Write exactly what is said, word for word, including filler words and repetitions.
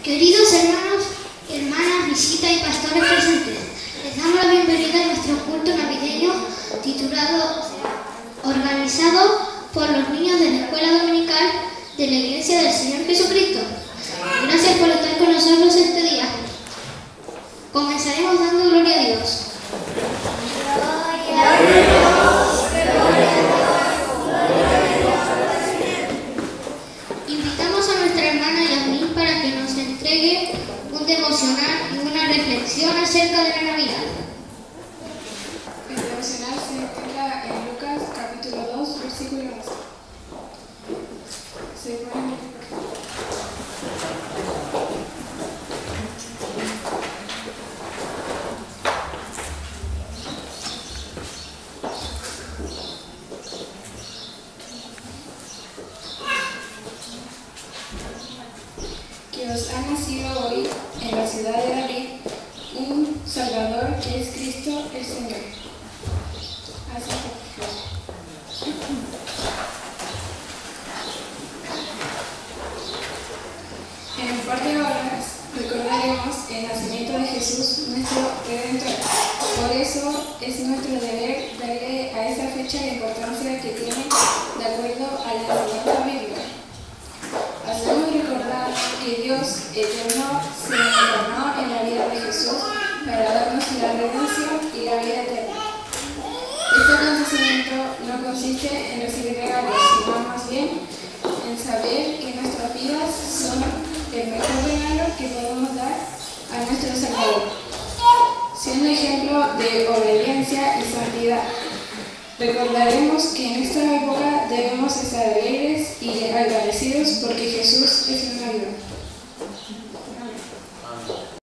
Queridos hermanos, hermanas, visitas y pastores presentes, les damos la bienvenida a nuestro culto navideño titulado, organizado por los niños de la Escuela Dominical de la Iglesia del Señor Jesucristo. Gracias por estar con nosotros este día. Comenzaremos dando gloria a Dios. Gloria a Dios, gloria a Dios. Invitamos a nuestra hermana Yasmín para que nos entregue un devocional y una reflexión acerca de la Navidad. El devocional se encuentra en Lucas capítulo dos, versículo once. Se pone que os ha nacido hoy en la ciudad de David un Salvador que es Cristo el Señor. Así que, en un par de horas recordaremos el nacimiento de Jesús, nuestro Redentor. Por eso es nuestro deber darle a esa fecha la importancia que tiene de acuerdo a la enseñanza bíblica. Hacemos recordar que Dios eterno se encarnó en la vida de Jesús para darnos la redención y la vida eterna. Este acontecimiento no consiste en recibir regalos, sino más bien en saber que nuestras vidas son el mejor regalo que podemos dar a nuestro Salvador, siendo ejemplo de obediencia y santidad. Recordaremos que en esta época debemos estar alegres y agradecidos porque Jesús es una vida.